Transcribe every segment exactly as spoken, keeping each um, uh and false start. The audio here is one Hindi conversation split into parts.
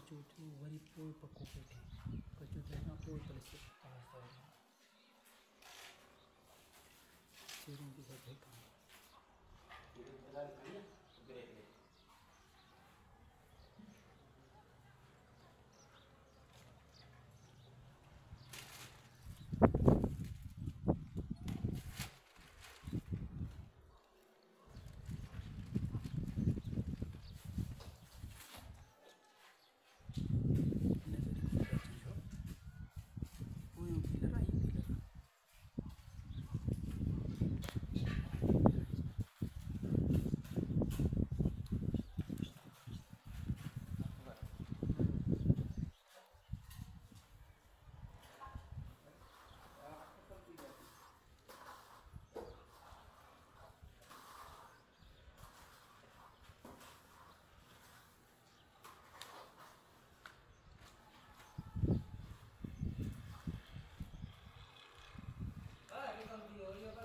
कचौटी वरी पोइ पको पेठे कचौटी खां पोइ भले तव्हां सीरियूं बि सभु हिकु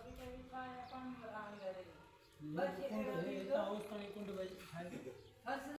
कुंड है, इतना उस पानी कुंड में